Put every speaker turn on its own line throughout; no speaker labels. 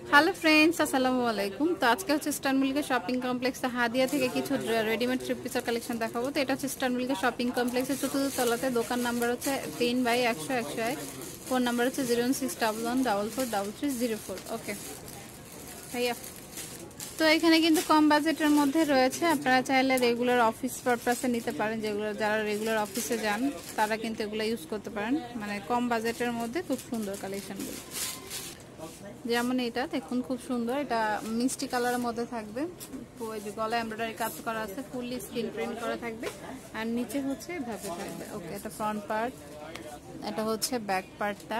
Hello friends, আসসালামু আলাইকুম। তো আজকে হচ্ছে স্টার মিল্কের শপিং কমপ্লেক্সে হাদিয়া থেকে কিছু রেডিমেড থ্রি পিসের কালেকশন দেখাবো। তো এটা হচ্ছে স্টার মিল্কের শপিং কমপ্লেক্সের চতুর্থ তলাতে, দোকান নাম্বার হচ্ছে 3/100-101, ফোন নাম্বার হচ্ছে 01611443304। ওকে ভাইয়া, তো এখানে কিন্তু কম বাজেটের মধ্যে রয়েছে। আপনারা চাইলে রেগুলার অফিস পারপাসে নিতে পারেন, যেগুলো যারা রেগুলার অফিসে যান তারা কিন্তু এগুলো ইউজ করতে পারেন। মানে কম বাজেটের মধ্যে খুব সুন্দর কালেকশনগুলো। যেমন এটা দেখুন, খুব সুন্দর, এটা মিষ্টি কালারের মধ্যে থাকবে। ওই যে গলায় এমব্রয়ডারি কাজ করা আছে, ফুললি স্ক্রিন প্রিন্ট করা থাকবে, আর নিচে হচ্ছে এভাবে থাকবে। ওকে, এটা ফ্রন্ট পার্ট, এটা হচ্ছে ব্যাক পার্টটা।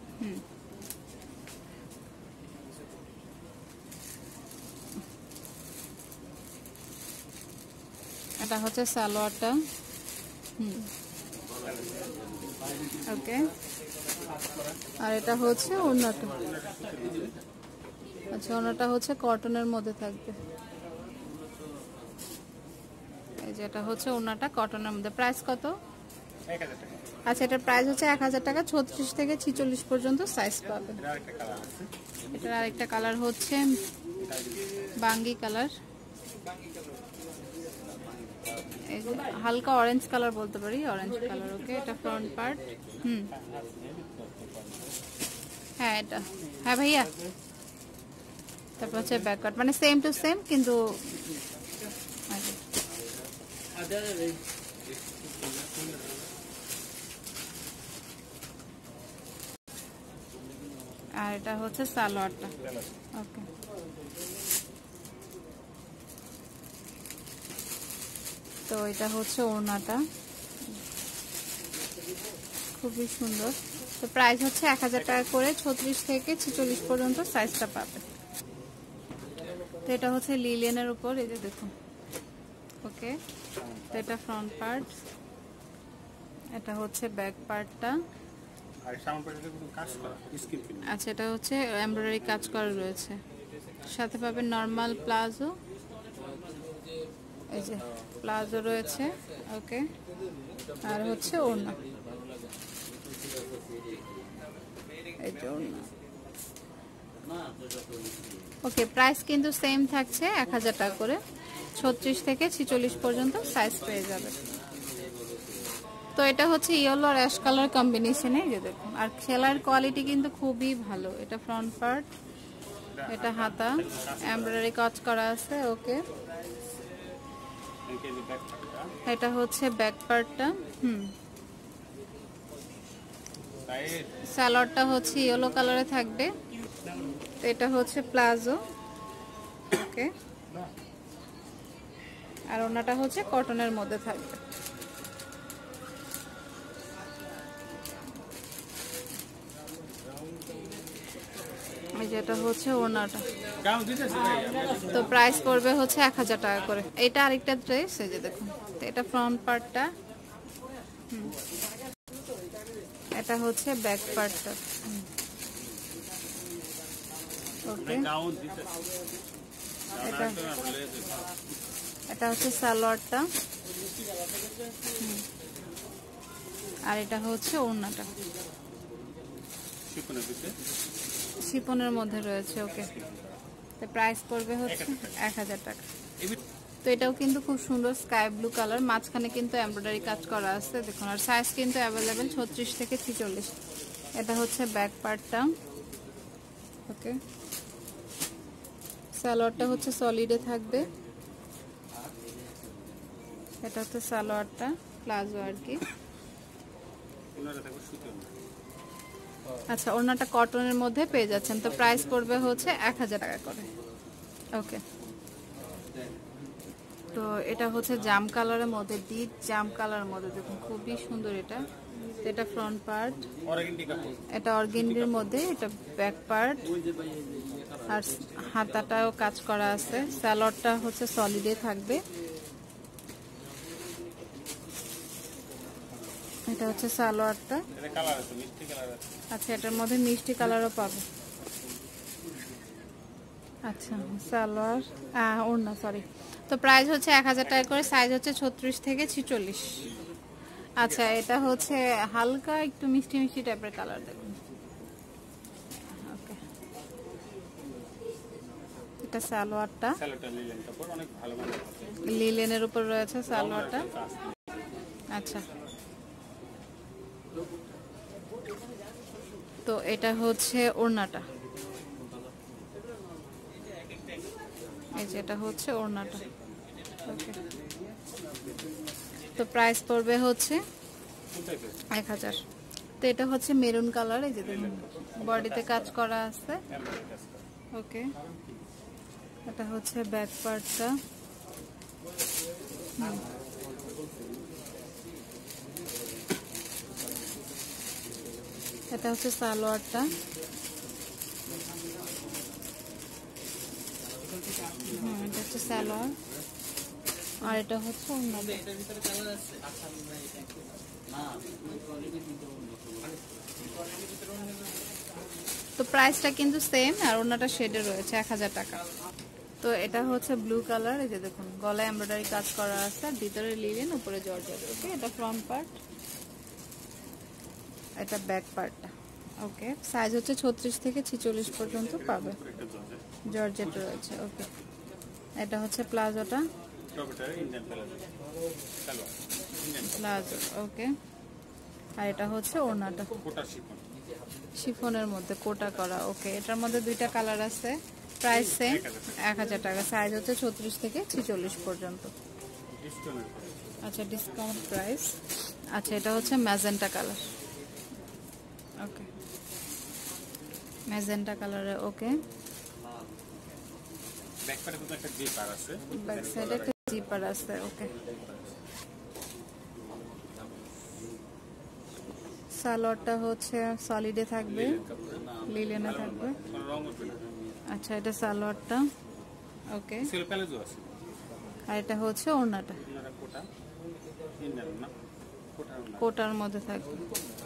এটা হচ্ছে সালোয়ারটা। ওকে, আর এটা হচ্ছে ওড়নাটা। আচ্ছা, ওড়নাটা হচ্ছে কটনের মধ্যে থাকবে। এই যে এটা হচ্ছে ওড়নাটা কটনের মধ্যে। প্রাইস কত?
1000 টাকা।
আচ্ছা, এটার প্রাইস হচ্ছে 1000 টাকা। 36 থেকে 46 পর্যন্ত সাইজ পাবেন। এটার আরেকটা কালার হচ্ছে বাঙ্গি কালার, এই যে হালকা অরেঞ্জ কালার বলতে পারি, অরেঞ্জ কালার। ওকে, এটা ফ্রন্ট পার্ট। হ্যাঁ এটা, হ্যাঁ ভাইয়া। তারপর হচ্ছে ব্যাক পার্ট, মানে সেম টু সেম, কিন্তু আর এটা হচ্ছে সালোয়ারটা। ওকে, তো এটা হচ্ছে ওড়নাটা, খুবই সুন্দর। তো প্রাইস হচ্ছে 1000 টাকা করে। 36 থেকে 46 পর্যন্ত সাইজটা পাবে। তো এটা হচ্ছে লিলেনের উপর, এই যে দেখুন। ওকে, তো এটা ফ্রন্ট পার্ট, এটা হচ্ছে ব্যাক পার্টটা। আচ্ছা, এটা হচ্ছে এমব্রয়ডারি কাজ করা রয়েছে, সাথে পাবেন নর্মাল প্লাজো। এই যে প্লাজো রয়েছে। ওকে, আর হচ্ছে ওড়না, এই যে ওড়না। ওকে, প্রাইস কিন্তু সেম থাকছে 1000 টাকা করে। 36 থেকে 46 পর্যন্ত সাইজ পেয়ে যাবে। তো এটা হচ্ছে ইয়েলো আর অ্যাশ কালার কম্বিনেশনে, যে দেখুন। আর সেলাইয়ের কোয়ালিটি কিন্তু খুবই ভালো। এটা ফ্রন্ট পার্ট, এটা হাতা, এমব্রয়ডারি কাজ করা আছে। ওকে, এটা হচ্ছে ব্যাক পার্টটা। সালোয়ারটা হচ্ছে ইয়েলো কালারে থাকবে। তো এটা হচ্ছে প্লাজো। ওকে, আর ওনাটা হচ্ছে কটনের মধ্যে থাকবে। যেটা হচ্ছে ওনাটা। তো প্রাইস পড়বে হচ্ছে 1000 টাকা করে। এটা আরেকটা ড্রেস, এই যে দেখুন। তো এটা ফ্রন্ট পার্টটা, এটা হচ্ছে ব্যাক পার্টটা। ওকে, এটা হচ্ছে সালোয়ারটা, আর এটা হচ্ছে ওড়নাটা, শিপনের মধ্যে রয়েছে। ওকে, তো প্রাইস পড়বে হচ্ছে 1000 টাকা। তো এটাও কিন্তু খুব সুন্দর, স্কাই ব্লু কালার, মাঝখানে কিন্তু এমব্রয়ডারি কাজ করা আছে দেখুন। আর সাইজ কিন্তু অ্যাভেলেবেল 36 থেকে 46। এটা হচ্ছে ব্যাক পার্টটা। ওকে, সালোয়ারটা হচ্ছে সলিডে থাকবে। এটা হচ্ছে সালোয়ারটা, প্লাজো আর কি। আচ্ছা, ওড়নাটা কটনের মধ্যে পেয়ে যাচ্ছেন। তো প্রাইস পড়বে হচ্ছে 1000 টাকা করে। ওকে, তো এটা হচ্ছে জাম কালারের মধ্যে, ডিপ জাম কালারের মধ্যে দেখুন, খুবই সুন্দর। এটা এটা ফ্রন্ট পার্ট, এটা অর্গেন্ডির মধ্যে, এটা ব্যাক পার্ট, আর হাতাটাও কাজ করা আছে। সালোয়ারটা হচ্ছে সলিডে থাকবে। এটা হচ্ছে সালোয়ারটা। আচ্ছা, এটার মধ্যে মিষ্টি কালারও পাবে। আচ্ছা, সালোয়ার, ওড়না, সরি। তো প্রাইস হচ্ছে 1000 টাকা করে। সাইজ হচ্ছে 36 থেকে 46। আচ্ছা, এটা হচ্ছে হালকা একটু মিষ্টি মিষ্টি টাইপের কালার দেখুন। ওকে, এটা সালোয়ারটা,
সালোয়ারটা লিলেন কাপড়, অনেক ভালো মানের কাপড়।
লিলেনের উপর রয়েছে সালোয়ারটা। আচ্ছা, তো এটা হচ্ছে ওড়নাটা, এই যে এটা হচ্ছে ওড়নাটা। ওকে, তো প্রাইস পড়বে হচ্ছে 1000। তো এটা হচ্ছে মেরুন কালার, এই যে দেখুন বডিতে কাজ করা আছে। ওকে, এটা হচ্ছে ব্যাক পার্টটা। এটা হচ্ছে সালোয়ারটা। এটা হচ্ছে সালোয়ার, আর এটা হচ্ছে ওড়নাটা। তো প্রাইসটা কিন্তু সেম, আর ওড়নাটা শেডে রয়েছে 1000 টাকা। তো এটা হচ্ছে ব্লু কালার, এই যে দেখুন গলায় এমব্রয়ডারি কাজ করা আছে, আর ভিতরে লিলেন, উপরে জর্জেট। ওকে, এটা ফ্রন্ট পার্ট, এটা ব্যাক পার্টটা। ওকে, সাইজ হচ্ছে 36 থেকে 46 পর্যন্ত পাবে, জর্জেট রয়েছে। ওকে, এটা হচ্ছে প্লাজোটা, প্লাজো। ওকে, আর এটা হচ্ছে ওড়নাটা, শিফনের মধ্যে কোটা করা। ওকে, এটার মধ্যে দুইটা কালার আছে, প্রাইস সেম 1000 টাকা, সাইজ হচ্ছে 36 থেকে 46 পর্যন্ত। আচ্ছা, ডিসকাউন্ট প্রাইস। আচ্ছা, এটা হচ্ছে ম্যাজেন্টা কালার। ওকে, ম্যাজেন্টা কালারে। ওকে,
ব্যাক সাইডে তো একটা জিপার আছে,
ব্যাক সাইডে একটা জিপার আছে। ওকে, সালোয়ারটা হচ্ছে সলিডে থাকবে, লিলেনে থাকবে। আচ্ছা, এটা সালোয়ারটা। ওকে,
সেল প্যালেজও আছে,
আর এটা হচ্ছে ওড়নাটা,
কোটা ইন্ডিয়ান না,
কোটার মধ্যে থাকবে।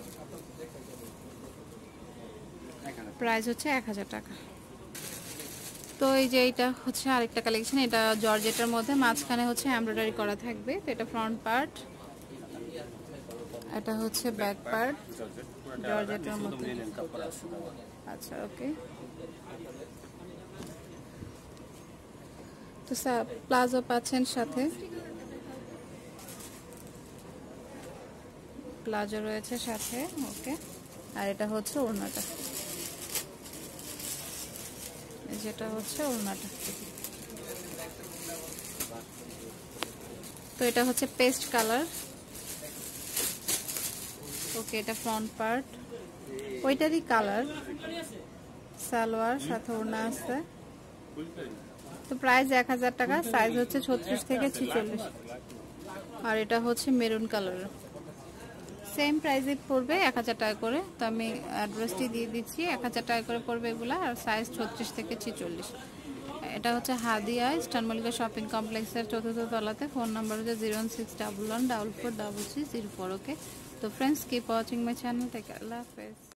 প্রাইস হচ্ছে 1000 টাকা। তো এই যে এটা হচ্ছে আরেকটা কালেকশন, এটা জর্জেটের মধ্যে, মাঝখানে হচ্ছে এমব্রয়ডারি করা থাকবে। তো এটা ফ্রন্ট পার্ট, এটা হচ্ছে ব্যাক পার্ট, জর্জেটের মধ্যে। আচ্ছা, ওকে। তো প্লাজো পাচ্ছেন সাথে, প্লাজো রয়েছে সাথে। ওকে, আর এটা হচ্ছে ওড়নাটা, যেটা হচ্ছে ওড়নাটা। তো এটা হচ্ছে পেস্ট কালার। ওকে, এটা ফ্রন্ট পার্ট, ওইটারই কালার, সালোয়ার সাথে ওড়না আছে। তো প্রাইস 1000 টাকা, সাইজ হচ্ছে 36 থেকে 46, আর এটা হচ্ছে মেরুন কালার। সেম প্রাইসে পড়বে 1000 টাকা করে। তো আমি অ্যাড্রেসটি দিয়ে দিচ্ছি, 1000 টাকা করে পড়বে এগুলা, আর সাইজ 36 থেকে 46। এটা হচ্ছে হাদিয়া ইস্টার্ন মল্লিকা শপিং কমপ্লেক্সের 4th তলাতে। ফোন নাম্বার হচ্ছে 01611443304। ওকে, তো friends, keep watching my channel. Take care, আল্লাহ হাফেজ।